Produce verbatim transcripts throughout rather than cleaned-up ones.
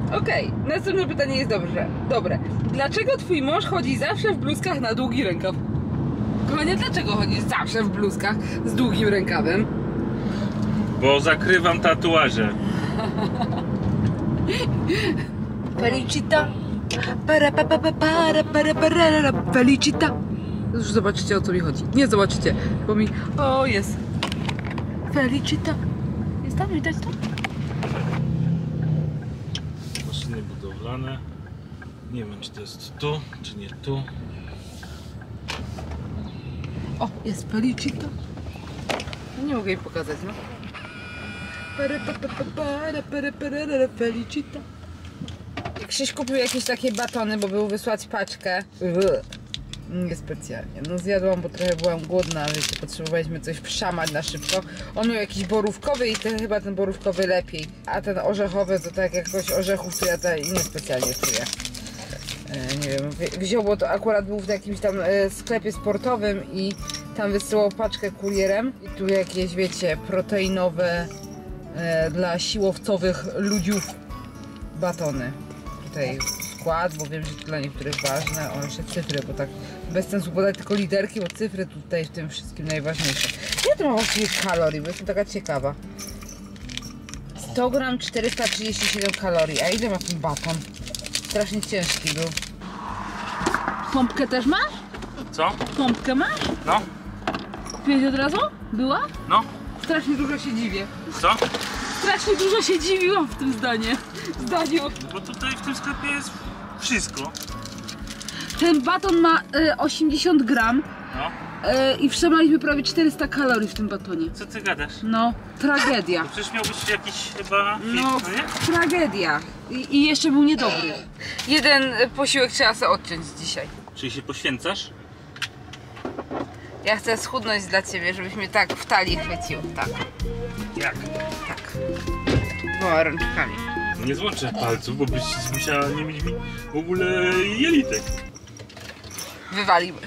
Okej, okay. Następne pytanie jest dobrze. Dobre. Dlaczego twój mąż chodzi zawsze w bluzkach na długi rękaw? Kochanie, dlaczego chodzisz zawsze w bluzkach z długim rękawem? Bo zakrywam tatuaże. Felicita. Para para para para para para Felicita. Już zobaczycie, o co mi chodzi. Nie zobaczycie, bo mi... O, jest. Felicita. Jest tam? Widać to? Maszyny budowlane. Nie wiem, czy to jest tu, czy nie tu. O, jest Felicita. Nie mogę jej pokazać, no. Para para para para para Felicita. Krzyś kupił jakieś takie batony, bo był wysłać paczkę. Niespecjalnie. No zjadłam, bo trochę byłam głodna, ale potrzebowaliśmy coś wszamać na szybko. On miał jakiś borówkowy i ten, chyba ten borówkowy lepiej. A ten orzechowy to tak jakoś orzechów to ja tutaj niespecjalnie czuję. E, nie wiem, wziął, bo to akurat był w jakimś tam e, sklepie sportowym i tam wysyłał paczkę kurierem. I tu jakieś, wiecie, proteinowe e, dla siłowcowych ludziów batony. Tutaj skład, bo wiem, że to dla niektórych ważne. O, jeszcze cyfry, bo tak bez sensu podać tylko literki, bo cyfry tutaj w tym wszystkim najważniejsze. Ile to ma właściwie kalorii, bo jestem taka ciekawa. sto gram czterysta trzydzieści siedem kalorii, a ile ma ten baton? Strasznie ciężki był. Pompkę też masz? Co? Pompkę masz? No. Kupiłeś od razu? Była? No. Strasznie dużo się dziwię. Co? Strasznie dużo się dziwiłam w tym zdaniu. zdaniu. Bo tutaj w tym sklepie jest wszystko. Ten baton ma y, osiemdziesiąt gram. No. y, i wszamaliśmy prawie czterysta kalorii w tym batonie. Co ty gadasz? No, tragedia. To przecież miał być jakiś chyba fit, No, nie? tragedia. I, I jeszcze był niedobry. Jeden posiłek trzeba sobie odciąć dzisiaj. Czyli się poświęcasz? Ja chcę schudnąć dla ciebie, żebyś mnie tak w talii chwycił. Tak. Jak? Tak. Dwoma rączkami. Nie złączę palców, bo byś musiała nie mieć mi w ogóle jelitek. Wywaliły.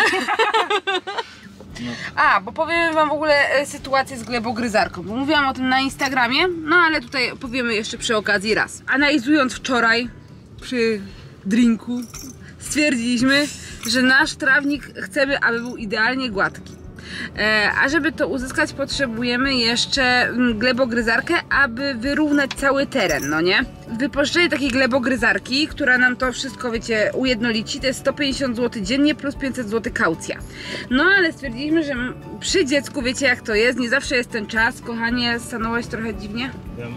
No. A, bo powiem wam w ogóle e, sytuację z glebogryzarką, bo mówiłam o tym na Instagramie, no ale tutaj powiemy jeszcze przy okazji raz. Analizując wczoraj przy drinku, stwierdziliśmy, że nasz trawnik chcemy, aby był idealnie gładki. E, a żeby to uzyskać, potrzebujemy jeszcze glebogryzarkę, aby wyrównać cały teren, no nie? Wypożyczenie takiej glebogryzarki, która nam to wszystko, wiecie, ujednolici, to jest sto pięćdziesiąt złotych dziennie plus pięćset złotych kaucja. No ale stwierdziliśmy, że przy dziecku, wiecie jak to jest, nie zawsze jest ten czas. Kochanie, stanąłeś trochę dziwnie? Wiem.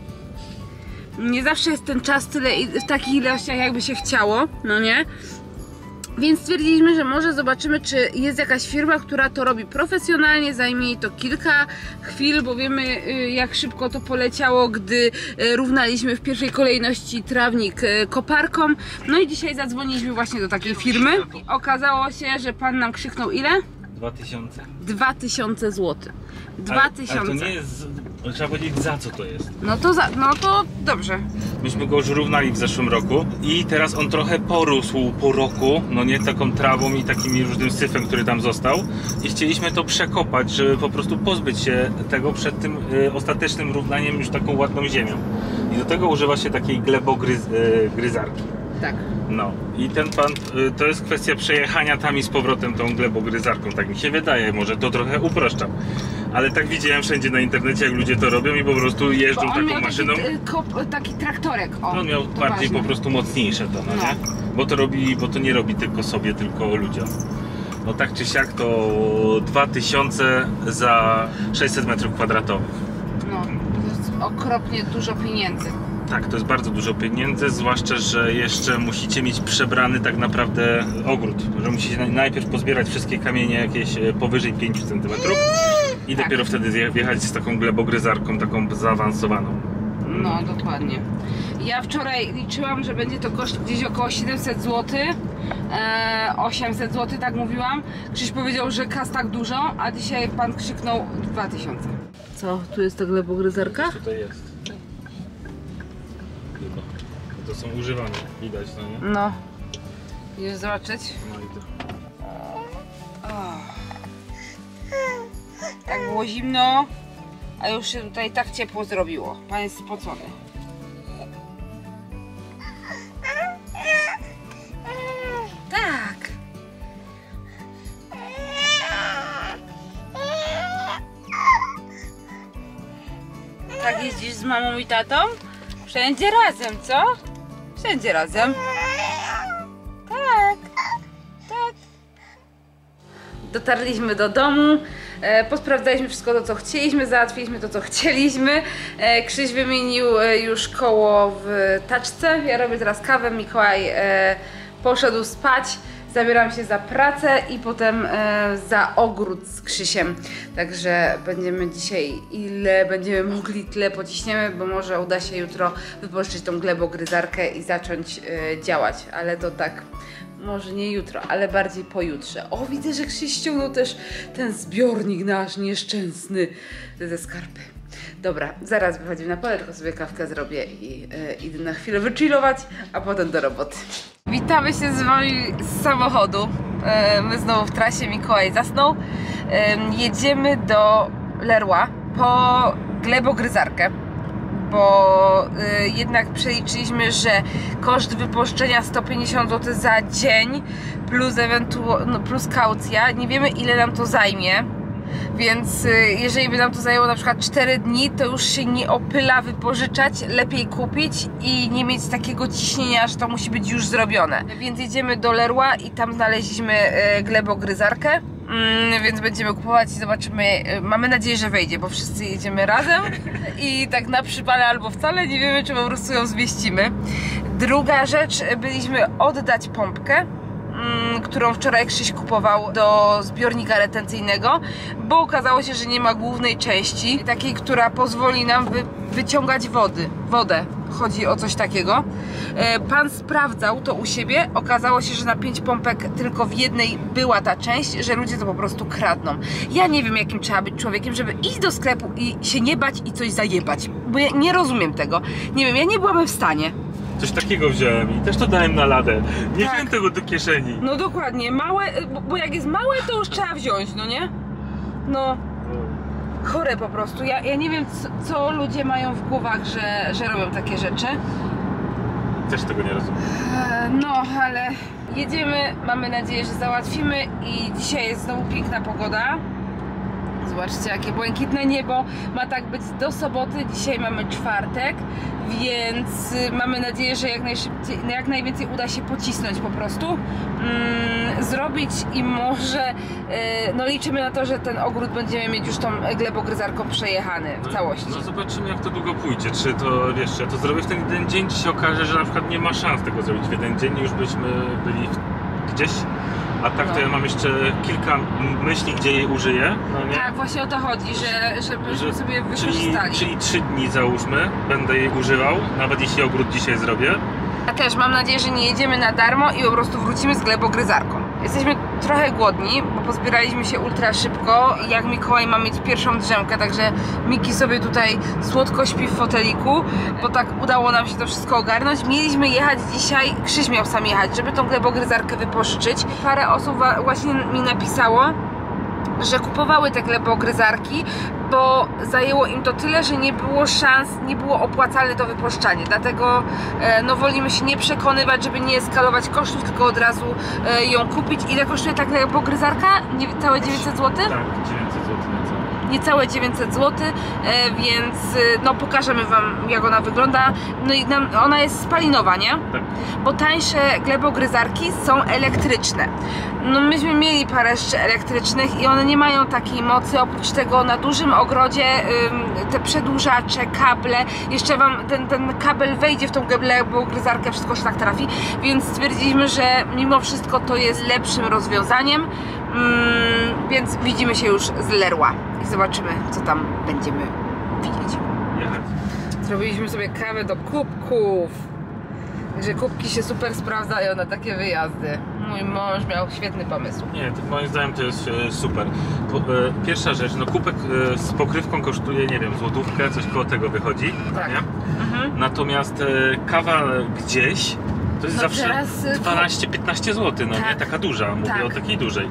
Nie zawsze jest ten czas tyle w takich ilościach, jakby się chciało, no nie? Więc stwierdziliśmy, że może zobaczymy, czy jest jakaś firma, która to robi profesjonalnie, zajmie jej to kilka chwil, bo wiemy jak szybko to poleciało, gdy równaliśmy w pierwszej kolejności trawnik koparką. No i dzisiaj zadzwoniliśmy właśnie do takiej firmy i okazało się, że pan nam krzyknął ile? Dwa tysiące. Dwa tysiące złotych. Dwa tysiące. Ale to nie jest, trzeba powiedzieć za co to jest. No to za, no to dobrze. Myśmy go już równali w zeszłym roku i teraz on trochę porósł po roku, no nie, taką trawą i takim różnym syfem, który tam został, i chcieliśmy to przekopać, żeby po prostu pozbyć się tego przed tym y, ostatecznym równaniem już taką ładną ziemią. I do tego używa się takiej glebogryzarki. Tak. No i ten pan, y, to jest kwestia przejechania tam i z powrotem tą glebogryzarką, tak mi się wydaje, może to trochę uproszczam. Ale tak widziałem wszędzie na internecie, jak ludzie to robią i po prostu jeżdżą taką miał maszyną. Taki, kop, taki traktorek. O, on miał bardziej ważne. Po prostu mocniejsze to, no, no. nie? Bo to robi, bo to nie robi tylko sobie, tylko ludziom. No tak czy siak to dwa tysiące za sześćset metrów kwadratowych. No, to jest okropnie dużo pieniędzy. Tak, to jest bardzo dużo pieniędzy, zwłaszcza, że jeszcze musicie mieć przebrany tak naprawdę ogród, że musicie najpierw pozbierać wszystkie kamienie jakieś powyżej pięciu centymetrów i tak. Dopiero wtedy wjechać z taką glebogryzarką, taką zaawansowaną. No, dokładnie. Ja wczoraj liczyłam, że będzie to koszt gdzieś około siedemset złotych, e, osiemset złotych, tak mówiłam. Krzyś powiedział, że kas tak dużo, a dzisiaj pan krzyknął dwa tysiące. Co, tu jest ta glebogryzarka? Tutaj jest. To są używane, widać, no nie? No. Idziesz zobaczyć? No i to. Oh. Tak było zimno, a już się tutaj tak ciepło zrobiło. Pan jest spocony. z mamą i tatą? Wszędzie razem, co? Wszędzie razem. Tak, tak. Dotarliśmy do domu, e, posprawdzaliśmy wszystko to, co chcieliśmy, załatwiliśmy to, co chcieliśmy. E, Krzyś wymienił e, już koło w taczce. Ja robię teraz kawę, Mikołaj e, poszedł spać. Zabieram się za pracę i potem e, za ogród z Krzysiem. Także będziemy dzisiaj, ile będziemy mogli, tyle pociśniemy, bo może uda się jutro wypożyczyć tą glebogryzarkę i zacząć e, działać. Ale to tak, może nie jutro, ale bardziej pojutrze. O, widzę, że Krzyś ściągnął też ten zbiornik nasz nieszczęsny ze skarpy. Dobra, zaraz wychodzimy na pole, tylko sobie kawkę zrobię i e, idę na chwilę wychillować, a potem do roboty. Witamy się z wami z samochodu. E, my znowu w trasie, Mikołaj zasnął. E, jedziemy do Leroy po glebogryzarkę, bo e, jednak przeliczyliśmy, że koszt wypożyczenia sto pięćdziesiąt złotych za dzień plus, ewentu- no, plus kaucja. Nie wiemy, ile nam to zajmie. Więc jeżeli by nam to zajęło na przykład cztery dni, to już się nie opyla wypożyczać, lepiej kupić i nie mieć takiego ciśnienia, że to musi być już zrobione. Więc jedziemy do Leroy i tam znaleźliśmy glebogryzarkę, mm, więc będziemy kupować i zobaczymy. Mamy nadzieję, że wejdzie, bo wszyscy jedziemy razem i tak na przypale albo wcale nie wiemy, czy po prostu ją zmieścimy. Druga rzecz, byliśmy oddać pompkę, którą wczoraj Krzyś kupował do zbiornika retencyjnego, bo okazało się, że nie ma głównej części, takiej, która pozwoli nam wy wyciągać wody, wodę. Chodzi o coś takiego. Pan sprawdzał to u siebie, okazało się, że na pięć pompek tylko w jednej była ta część, że ludzie to po prostu kradną. Ja nie wiem, jakim trzeba być człowiekiem, żeby iść do sklepu i się nie bać i coś zajebać, bo ja nie rozumiem tego. Nie wiem, ja nie byłabym w stanie. Coś takiego wziąłem i też to dałem na ladę. Nie tak. wziąłem tego do kieszeni. No dokładnie, małe, bo, bo jak jest małe, to już trzeba wziąć, no nie? No, chore po prostu. Ja, ja nie wiem, co, co ludzie mają w głowach, że, że robią takie rzeczy. Też tego nie rozumiem. No, ale jedziemy, mamy nadzieję, że załatwimy i dzisiaj jest znowu piękna pogoda. Zobaczcie, jakie błękitne niebo. Ma tak być do soboty. Dzisiaj mamy czwartek, więc mamy nadzieję, że jak najszybciej, jak najwięcej uda się pocisnąć po prostu, mm, zrobić i może yy, no liczymy na to, że ten ogród będziemy mieć już tą glebogryzarką przejechany w no, całości. No zobaczymy, jak to długo pójdzie. Czy to, wiesz, ja to zrobię w ten jeden dzień, czy się okaże, że na przykład nie ma szans tego zrobić w jeden dzień i już byśmy byli gdzieś. A tak to no. Ja mam jeszcze kilka myśli, gdzie jej użyję. No nie? Tak, właśnie o to chodzi, że, żebyśmy że, sobie wykorzystali. Czyli, czyli trzy dni załóżmy, będę jej używał, nawet jeśli ogród dzisiaj zrobię. Ja też mam nadzieję, że nie jedziemy na darmo i po prostu wrócimy z glebogryzarką. Jesteśmy trochę głodni, bo pozbieraliśmy się ultra szybko. Jak Mikołaj ma mieć pierwszą drzemkę, także Miki sobie tutaj słodko śpi w foteliku, bo tak udało nam się to wszystko ogarnąć. Mieliśmy jechać dzisiaj, Krzyś miał sam jechać, żeby tą glebogryzarkę wypożyczyć. Parę osób właśnie mi napisało, że kupowały te glebogryzarki, bo zajęło im to tyle, że nie było szans, nie było opłacalne to wypożyczanie. Dlatego e, no wolimy się nie przekonywać, żeby nie eskalować kosztów, tylko od razu e, ją kupić. Ile kosztuje ta glebogryzarka? Nie, całe dziewięćset złotych? Tak, dziewięćset złotych niecałe. Niecałe dziewięćset złotych, e, więc no pokażemy wam, jak ona wygląda. No i nam, ona jest spalinowa, nie? Tak. Bo tańsze glebogryzarki są elektryczne. No myśmy mieli parę jeszcze elektrycznych i one nie mają takiej mocy. Oprócz tego na dużym ogrodzie ym, te przedłużacze, kable, jeszcze wam ten, ten kabel wejdzie w tą glebogryzarkę, wszystko się tak trafi, więc stwierdziliśmy, że mimo wszystko to jest lepszym rozwiązaniem. Ym, więc widzimy się już z Leroy i zobaczymy, co tam będziemy widzieć. Jechać. Zrobiliśmy sobie kawę do kubków. Że kubki się super sprawdzają na takie wyjazdy. Mój mąż miał świetny pomysł. Nie, to moim zdaniem to jest e, super. Po, e, pierwsza rzecz, no kubek e, z pokrywką kosztuje, nie wiem, złotówkę, coś koło tego wychodzi. Tak. Nie? Mhm. Natomiast e, kawa gdzieś to jest no zawsze teraz, dwanaście piętnaście złotych, no tak. nie? Taka duża, mówię tak. o takiej dużej.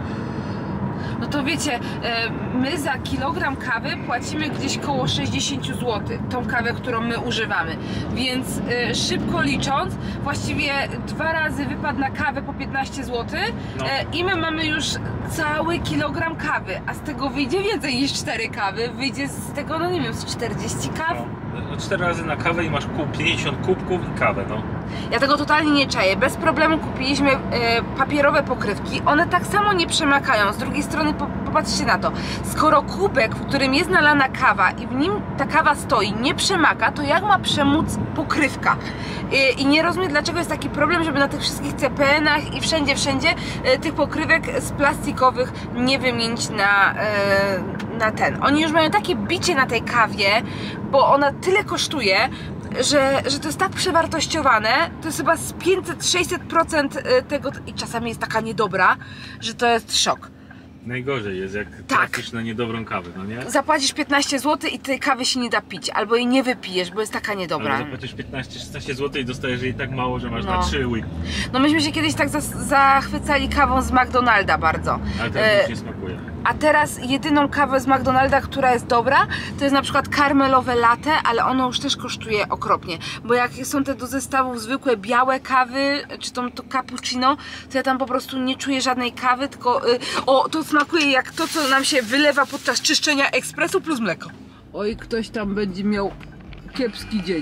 No to wiecie, my za kilogram kawy płacimy gdzieś koło sześćdziesiąt złotych, tą kawę, którą my używamy, więc szybko licząc, właściwie dwa razy wypadł na kawę po piętnaście złotych no. I my mamy już cały kilogram kawy, a z tego wyjdzie więcej niż cztery kawy, wyjdzie z tego, no nie wiem, z czterdzieści kaw. No. cztery razy na kawę i masz pięćdziesiąt kubków i kawę, no. Ja tego totalnie nie czaję. Bez problemu kupiliśmy e, papierowe pokrywki. One tak samo nie przemakają. Z drugiej strony po, popatrzcie na to. Skoro kubek, w którym jest nalana kawa i w nim ta kawa stoi, nie przemaka, to jak ma przemóc pokrywka? E, I nie rozumiem, dlaczego jest taki problem, żeby na tych wszystkich C P N-ach i wszędzie, wszędzie e, tych pokrywek z plastikowych nie wymienić na, e, na ten. Oni już mają takie bicie na tej kawie, bo ona tyle kosztuje, Że, że to jest tak przewartościowane, to jest chyba z pięćset sześćset procent tego i czasami jest taka niedobra, że to jest szok. Najgorzej jest, jak tak. trafisz na niedobrą kawę, no nie? Zapłacisz piętnaście złotych i tej kawy się nie da pić, albo jej nie wypijesz, bo jest taka niedobra. Ale zapłacisz piętnaście szesnaście złotych i dostajesz jej tak mało, że masz no. na trzy łyki. No myśmy się kiedyś tak za zachwycali kawą z McDonalda bardzo. Ale teraz e... już nie smakuje. A teraz jedyną kawę z McDonalda, która jest dobra, to jest na przykład karmelowe latte, ale ono już też kosztuje okropnie. Bo jak są te do zestawów zwykłe białe kawy, czy to, to cappuccino, to ja tam po prostu nie czuję żadnej kawy, tylko y, o, to smakuje jak to, co nam się wylewa podczas czyszczenia ekspresu plus mleko. Oj, ktoś tam będzie miał kiepski dzień.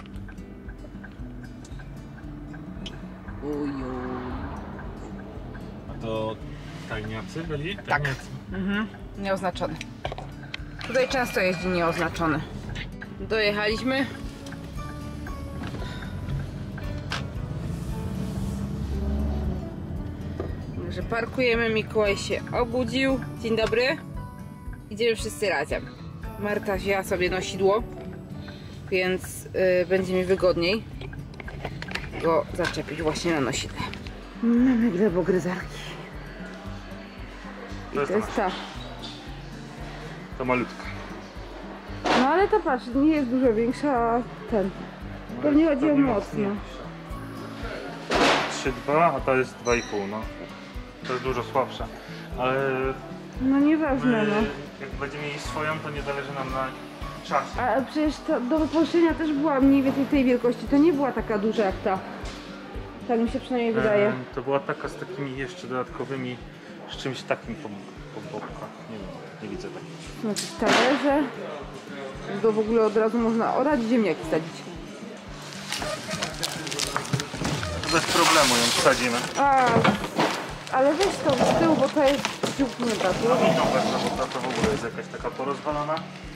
Ojoj. A to tajniacy byli? Tak. Tajniacy. Mhm. Nieoznaczony. Tutaj często jeździ nieoznaczony. Dojechaliśmy. Także parkujemy, Mikołaj się obudził. Dzień dobry. Idziemy wszyscy razem. Marta wzięła sobie nosidło, więc yy, będzie mi wygodniej go zaczepić właśnie na nosidle. Mamy glebogryzarki. To jest, to jest ta. To malutka. No ale to patrz, nie jest dużo większa, a ten. To nie chodzi o mocno. trzy dwa, a to jest dwa i pół, no. To jest dużo słabsze. Ale no nieważne, my, no. Jak będziemy mieli swoją, to nie zależy nam na czasie. A przecież ta do wypożyczenia też była mniej więcej tej wielkości. To nie była taka duża jak ta. Tak mi się przynajmniej wydaje. E, to była taka z takimi jeszcze dodatkowymi, z czymś takim po, po bokach. Nie wiem, nie widzę takich. No jakieś talerze. To w ogóle od razu można orać, ziemniaki wsadzić. Bez problemu ją wsadzimy. A, ale weź to z tyłu, bo to jest dziupnięta. No i tą wezmę, bo ta to w ogóle jest jakaś taka porozwalona.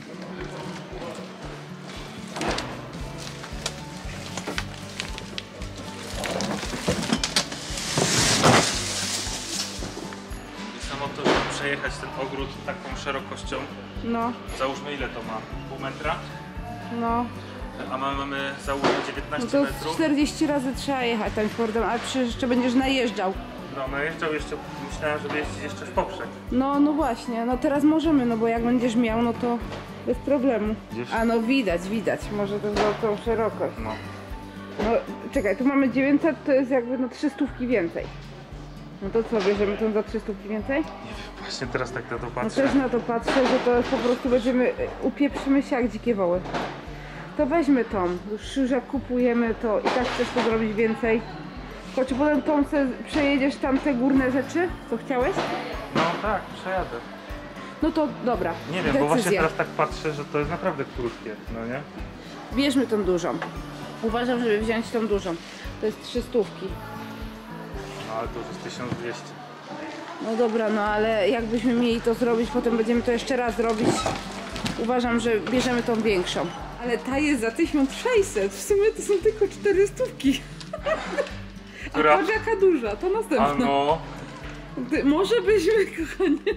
Samo to, żeby przejechać ten ogród taką szerokością. No. Załóżmy, ile to ma? Pół metra? No. A my mamy załóżmy dziewiętnaście no to metrów. czterdzieści razy trzeba jechać tym Fordem, ale przecież jeszcze będziesz najeżdżał. No, najeżdżał jeszcze, myślałem, żeby jeździć jeszcze w poprzek. No, no właśnie, no teraz możemy, no bo jak będziesz miał, no to bez problemu. Gdzieś? A no widać, widać, może to za tą szerokość. No. No, czekaj, tu mamy dziewięćset, to jest jakby no trzy stówki więcej. No to co, bierzemy tą za trzy stówki więcej? Nie wiem, właśnie teraz tak na to No patrzę. też na to patrzę, że to jest po prostu będziemy, upieprzymy się jak dzikie woły. To weźmy tą, już jak kupujemy, to i tak chcesz to zrobić więcej. Choć potem tą se przejedziesz tam te górne rzeczy, co chciałeś? No tak, przejadę. No to dobra, Nie wiem, decyzja. bo właśnie teraz tak patrzę, że to jest naprawdę krótkie, no nie? Bierzmy tą dużą. Uważam, żeby wziąć tą dużą. To jest trzy stówki. No ale to już jest tysiąc dwieście. No dobra, no ale jakbyśmy mieli to zrobić, potem będziemy to jeszcze raz robić. Uważam, że bierzemy tą większą. Ale ta jest za tysiąc sześćset. W sumie to są tylko cztery stówki. Która? A patrz jaka duża, to następna. A no. Ty, może byśmy, kochanie.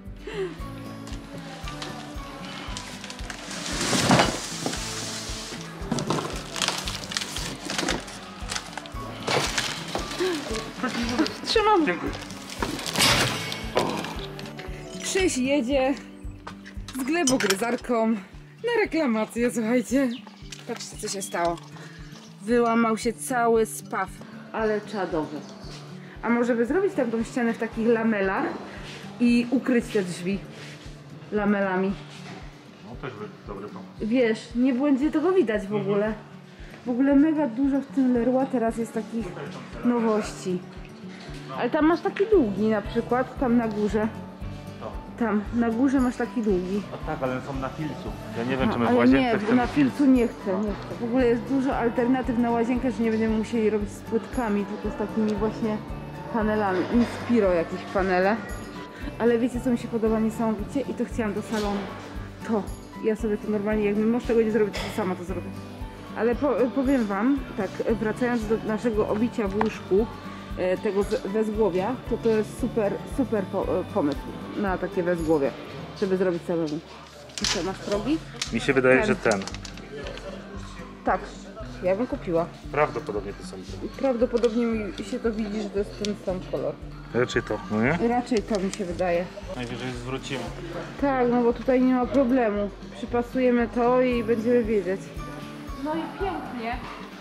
Trzymam. Dziękuję. Krzyś jedzie z glebogryzarką na reklamację, słuchajcie. Patrzcie, co się stało. Wyłamał się cały spaw, ale czadowy. A może by zrobić tam tą ścianę w takich lamelach i ukryć te drzwi lamelami? No też by dobry pomysł. Wiesz, nie będzie tego widać w ogóle. W ogóle mega dużo w tym Leroy teraz jest takich nowości. Ale tam masz taki długi na przykład, tam na górze. To. Tam, na górze masz taki długi. O tak, ale są na filcu. Ja nie wiem, No, czy my w ale łazience nie, chcemy na filc. filcu nie chcę, nie chcę. W ogóle jest dużo alternatyw na łazienkę, że nie będziemy musieli robić z płytkami, tylko z takimi właśnie panelami. Inspiro jakieś panele. Ale wiecie, co mi się podoba niesamowicie? I to chciałam do salonu. To. Ja sobie to normalnie, jak mi mąż tego nie zrobi, to sama to zrobię. Ale po, powiem wam, tak, wracając do naszego obicia w łóżku, e, tego z- wezgłowia, to to jest super, super po, e, pomysł na takie wezgłowie, żeby zrobić samemu. I co, masz progi? Mi się wydaje, Ten. że ten. Tak, ja bym kupiła. Prawdopodobnie to są. Prawdopodobnie mi się to widzi, że to jest ten sam kolor. Raczej to, no nie? Raczej to mi się wydaje. Najwyżej zwrócimy. Tak, no bo tutaj nie ma problemu. Przypasujemy to i będziemy wiedzieć. No i pięknie.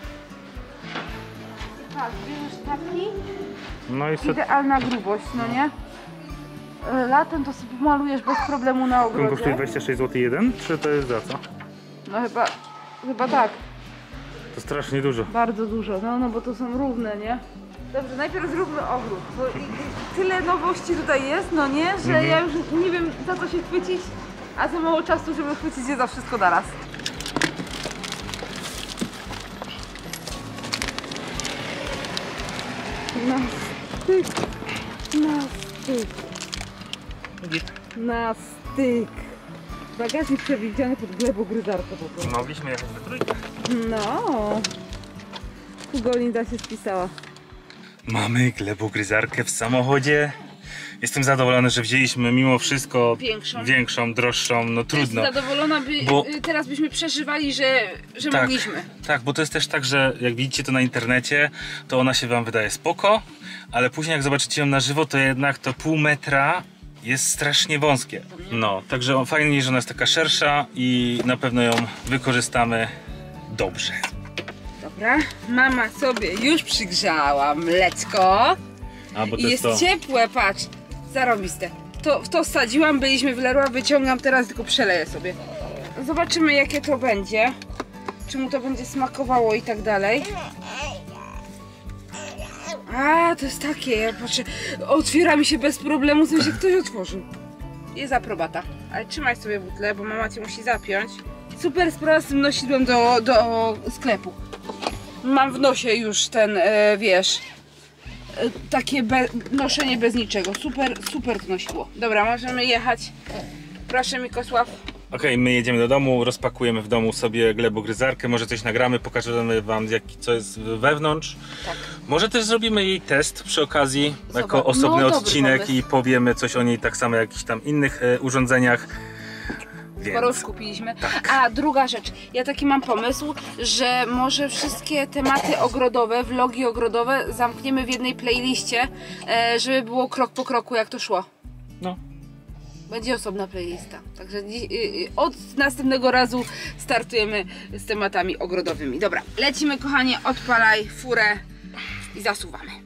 Tak, bierzesz taki. No i sobie Idealna grubość, no nie? E, Latem to sobie malujesz bez problemu na kosztuje ogrodzie. dwadzieścia sześć złotych jeden, czy to jest za co? No chyba, chyba tak. To strasznie dużo. Bardzo dużo, no, no bo to są równe, nie? Dobrze, najpierw zróbmy ogród, bo i, i tyle nowości tutaj jest, no nie? Że Mhm. ja już nie wiem, za co się chwycić, a za mało czasu, żeby chwycić się za wszystko naraz. Na styk, na styk, na styk. Bagażnik przewidziany pod glebogryzarkę po prostu. Mogliśmy jechać we trójkę. No, tu Golinda się spisała. Mamy glebogryzarkę w samochodzie. Jestem zadowolony, że wzięliśmy mimo wszystko Większą. większą droższą, no trudno. Jestem zadowolona, by, Bo- y, teraz byśmy przeżywali, że, że Tak. mogliśmy. Tak, bo to jest też tak, że jak widzicie to na internecie, to ona się wam wydaje spoko, ale później jak zobaczycie ją na żywo, to jednak to pół metra jest strasznie wąskie. No, także o, fajnie, że ona jest taka szersza i na pewno ją wykorzystamy dobrze. Dobra, mama sobie już przygrzała mleczko A, bo to i jest ciepłe, patrz, zarobiste. To, w to wsadziłam, byliśmy w Leroy, wyciągam teraz, tylko przeleję sobie. Zobaczymy, jakie to będzie, czy mu to będzie smakowało i tak dalej. A, to jest takie, ja patrzę, otwiera mi się bez problemu, w sensie ktoś otworzył. Jest aprobata, ale trzymaj sobie butlę, bo mama cię musi zapiąć. Super sprawa z tym nosidłem do, do sklepu. Mam w nosie już ten, e, wiesz, e, takie be, noszenie bez niczego. Super, super to nosiło. Dobra, możemy jechać. Proszę, Mikosław. Okej, my jedziemy do domu, rozpakujemy w domu sobie glebogryzarkę, może coś nagramy, pokażemy wam jak, co jest wewnątrz. Tak. Może też zrobimy jej test przy okazji, Zobacz. jako osobny No, dobry odcinek pomysł. i powiemy coś o niej tak samo jak jakichś tam innych e, urządzeniach. Skoro już Więc kupiliśmy. tak. A druga rzecz, ja taki mam pomysł, że może wszystkie tematy ogrodowe, vlogi ogrodowe zamkniemy w jednej playliście, e, żeby było krok po kroku, jak to szło. no. Będzie osobna playlista. Także dzi- y- y- od następnego razu startujemy z tematami ogrodowymi. Dobra, lecimy, kochanie, odpalaj furę i zasuwamy.